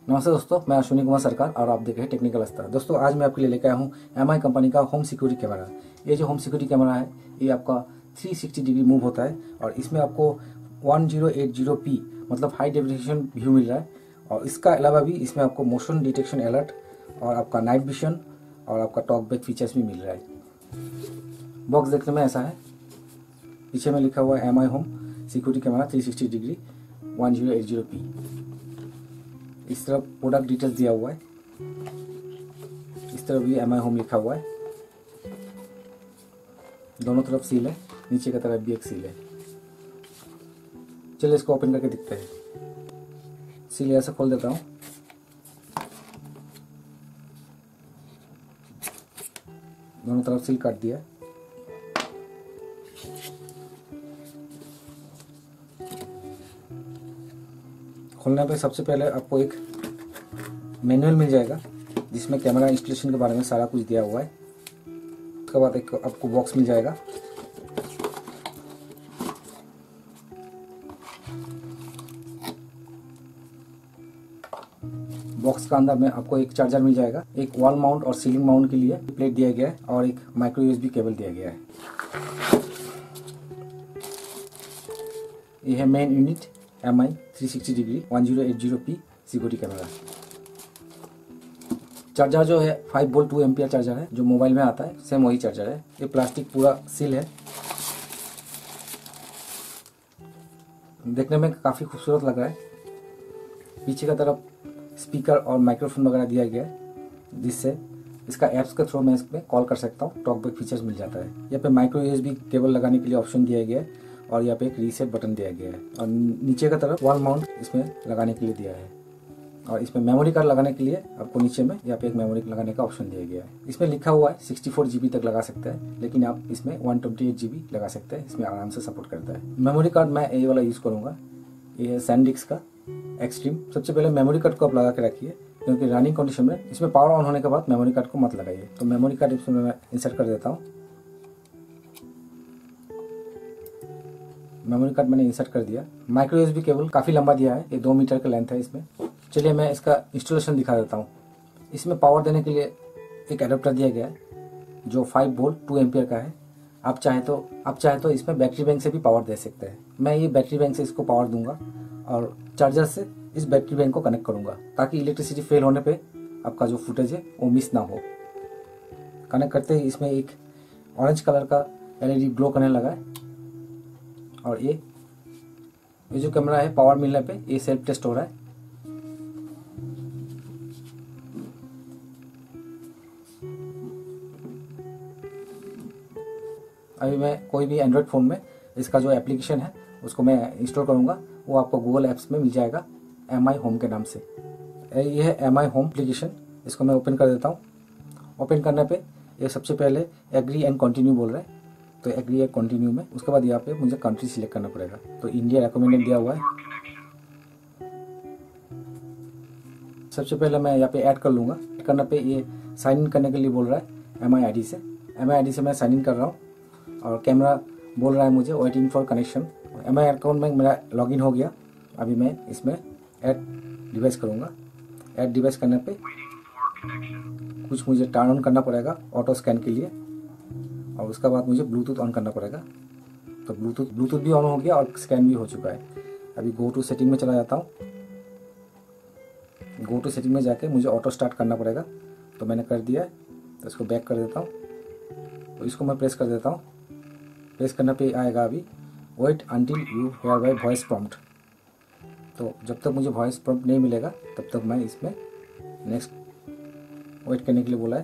नमस्ते दोस्तों, मैं अश्विनी कुमार सरकार और आप देख रहे हैं टेक्निकल स्तर। दोस्तों आज मैं आपके लिए लेकर आया हूँ एमआई कंपनी का होम सिक्योरिटी कैमरा। ये जो होम सिक्योरिटी कैमरा है ये आपका 360 डिग्री मूव होता है और इसमें आपको 1080p मतलब हाई डेफिनेशन व्यू मिल रहा है। और इसका अलावा भी इसमें आपको मोशन डिटेक्शन अलर्ट और आपका नाइट विजन और आपका टॉक बैक फीचर्स भी मिल रहा है। बॉक्स देखने में ऐसा है, पीछे में लिखा हुआ है MI home security camera 360 degree 1080p। इस तरफ प्रोडक्ट डिटेल्स दिया हुआ है, इस तरफ भी एमआई होम लिखा हुआ है। दोनों तरफ सील है, नीचे की तरफ भी एक सील है। चलिए इसको ओपन करके दिखते हैं। सील ऐसे खोल देता हूँ। दोनों तरफ सील काट दिया है। खोलने पे सबसे पहले आपको एक मैनुअल मिल जाएगा जिसमें कैमरा इंस्टॉलेशन के बारे में सारा कुछ दिया हुआ है। उसके बाद एक आपको बॉक्स मिल जाएगा। बॉक्स का अंदर में आपको एक चार्जर मिल जाएगा, एक वॉल माउंट और सीलिंग माउंट के लिए प्लेट दिया गया है और एक माइक्रो यूएसबी केबल दिया गया है। यह है main unit MI 360 degree 1080p security camera. Charger जो है 5 वोल्ट 2 एम्पियर चार्जर है, जो मोबाइल में आता है सेम वही चार्जर है। ये प्लास्टिक पूरा सील है, देखने में काफ़ी खूबसूरत लग रहा है। पीछे की तरफ स्पीकर और माइक्रोफोन वगैरह दिया गया है, जिससे इसका ऐप्स के थ्रू मैं इसमें कॉल कर सकता हूँ। टॉक बैक फीचर्स मिल जाता है। यहाँ पे माइक्रो यूएसबी केबल लगाने के लिए ऑप्शन दिया गया है और यहाँ पे एक रीसेट बटन दिया गया है और नीचे की तरफ वॉल माउंट इसमें लगाने के लिए दिया है। और इसमें मेमोरी कार्ड लगाने के लिए आपको नीचे में यहाँ पे एक मेमोरी लगाने का ऑप्शन दिया गया है। इसमें लिखा हुआ है 64 GB तक लगा सकते हैं, लेकिन आप इसमें 128 GB लगा सकते हैं। इसमें आराम से सपोर्ट करता है। मेमोरी कार्ड मैं ये वाला यूज़ करूँगा, ये है सैनडिस्क का एक्सट्रीम। सबसे पहले मेमोरी कार्ड को आप लगा के रखिए, क्योंकि रनिंग कंडीशन में इसमें पावर ऑन होने के बाद मेमोरी कार्ड को मत लगाइए। तो मेमोरी कार्ड इसमें मैं इंसर्ट कर देता हूँ। मेमोरी कार्ड मैंने इंसर्ट कर दिया। माइक्रो यूएसबी केबल काफ़ी लंबा दिया है, ये 2 मीटर का लेंथ है इसमें। चलिए मैं इसका इंस्टॉलेशन दिखा देता हूँ। इसमें पावर देने के लिए एक एडाप्टर दिया गया है जो 5 वोल्ट 2 एम्पियर का है। आप चाहे तो इसमें बैटरी बैंक से भी पावर दे सकते हैं। मैं ये बैटरी बैंक से इसको पावर दूंगा और चार्जर से इस बैटरी बैंक को कनेक्ट करूंगा, ताकि इलेक्ट्रिसिटी फेल होने पे आपका जो फुटेज है वो मिस ना हो। कनेक्ट करते ही इसमें एक ऑरेंज कलर का एलईडी ग्लो करने लगा है और ये जो कैमरा है पावर मिलने पे ये सेल्फ टेस्ट हो रहा है। अभी मैं कोई भी एंड्रॉयड फ़ोन में इसका जो एप्लीकेशन है उसको मैं इंस्टॉल करूँगा, वो आपको गूगल ऐप्स में मिल जाएगा एमआई होम के नाम से। ये है एमआई होम एप्लीकेशन। इसको मैं ओपन कर देता हूँ। ओपन करने पे ये सबसे पहले एग्री एंड कंटिन्यू बोल रहा है, तो एग्री एंड कंटिन्यू में उसके बाद यहाँ पे मुझे कंट्री सिलेक्ट करना पड़ेगा। तो इंडिया रेकमेंडेड दिया हुआ है। सबसे पहले मैं यहाँ पे ऐड कर लूँगा। ऐड करने पे ये साइन इन करने के लिए बोल रहा है एमआई आईडी से। एमआई आईडी से मैं साइन इन कर रहा हूँ और कैमरा बोल रहा है मुझे waiting for connection. MI account में मेरा लॉगिन हो गया। अभी मैं इसमें ऐड डिवाइस करूँगा। ऐड डिवाइस करने पे कुछ मुझे टर्न ऑन करना पड़ेगा ऑटो स्कैन के लिए, और उसके बाद मुझे ब्लूटूथ ऑन करना पड़ेगा। तो ब्लूटूथ भी ऑन हो गया और स्कैन भी हो चुका है। अभी गो टू सेटिंग में चला जाता हूँ। गो टू सेटिंग में जाके मुझे ऑटो स्टार्ट करना पड़ेगा, तो मैंने कर दिया है। तो इसको बैक कर देता हूँ। तो इसको मैं प्रेस कर देता हूँ। प्रेस करने पे आएगा अभी wait until you hear by voice prompt. तो जब तक मुझे वॉइस प्रॉम्प्ट नहीं मिलेगा तब तक मैं इसमें नेक्स्ट वेट करने के लिए बोला है।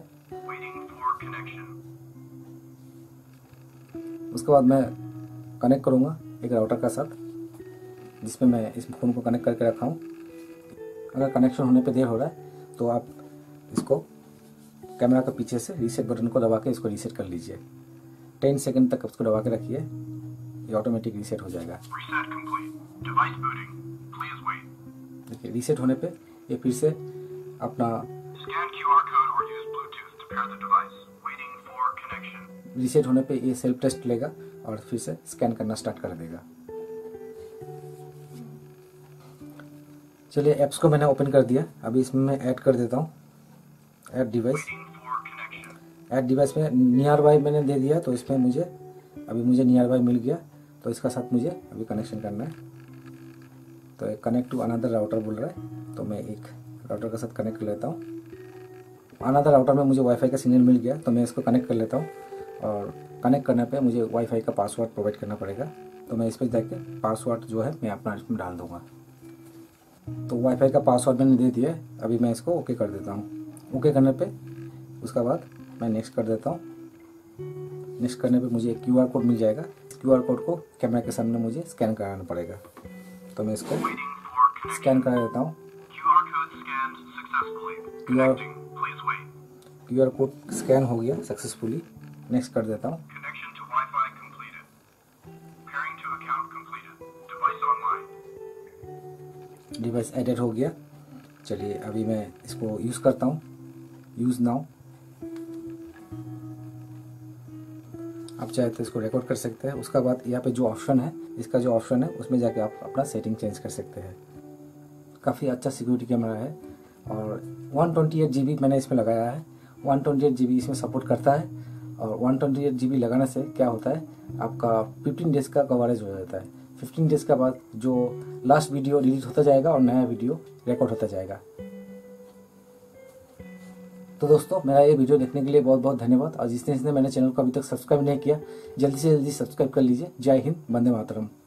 उसके बाद मैं कनेक्ट करूँगा एक राउटर का साथ, जिसमें मैं इस फ़ोन को कनेक्ट करके रखा हूँ। अगर कनेक्शन होने पे देर हो रहा है तो आप इसको कैमरा के पीछे से रीसेट बटन को दबा के इसको रीसेट कर लीजिए। 10 सेकंड तक उसको दबा के रखिए, ये ऑटोमेटिक रीसेट हो जाएगा। देखिए रीसेट होने पे ये फिर से अपना रीसेट होने पे ये सेल्फ टेस्ट लेगा और फिर से स्कैन करना स्टार्ट कर देगा। चलिए ऐप्स को मैंने ओपन कर दिया। अभी इसमें मैं ऐड कर देता हूँ, ऐड डिवाइस। ऐड डिवाइस में नियर बाय मैंने दे दिया, तो इसमें मुझे नियर बाय मिल गया। तो इसका साथ मुझे अभी कनेक्शन करना है। तो कनेक्ट टू अनदर राउटर बोल रहा है, तो मैं एक राउटर के साथ कनेक्ट कर लेता हूँ। अनदर राउटर में मुझे वाईफाई का सिग्नल मिल गया, तो मैं इसको कनेक्ट कर लेता हूँ। और कनेक्ट करने पे मुझे वाईफाई का पासवर्ड प्रोवाइड करना पड़ेगा। तो मैं इस पर जाके पासवर्ड जो है मैं अपना इसमें डाल दूँगा। तो वाईफाई का पासवर्ड मैंने दे दिया है। अभी मैं इसको ओके कर देता हूँ। ओके करने पे उसके बाद मैं नेक्स्ट कर देता हूँ। नेक्स्ट करने पे मुझे एक QR कोड मिल जाएगा। QR कोड को कैमरा के सामने मुझे स्कैन कराना पड़ेगा। तो मैं इसको स्कैन करा देता हूँ। QR कोड स्कैन हो गया सक्सेसफुली। नेक्स्ट कर देता हूँ। डिवाइस एडेड हो गया। चलिए अभी मैं इसको यूज़ करता हूँ। Use now. आप चाहे तो इसको रिकॉर्ड कर सकते हैं। उसका बाद यहाँ पे जो ऑप्शन है, इसका जो ऑप्शन है उसमें जाके आप अपना सेटिंग चेंज कर सकते हैं। काफ़ी अच्छा सिक्योरिटी कैमरा है और 128 GB मैंने इसमें लगाया है। 128 GB इसमें सपोर्ट करता है। और 128 GB लगाने से क्या होता है, आपका 15 डेज़ का कवरेज हो जाता है। 15 डेज़ के बाद जो लास्ट वीडियो डिलीट होता जाएगा और नया वीडियो रिकॉर्ड होता जाएगा। तो दोस्तों, मेरा ये वीडियो देखने के लिए बहुत बहुत धन्यवाद। और जिसने मेरे चैनल को अभी तक सब्सक्राइब नहीं किया, जल्दी से जल्दी सब्सक्राइब कर लीजिए। जय हिंद, वंदे मातरम।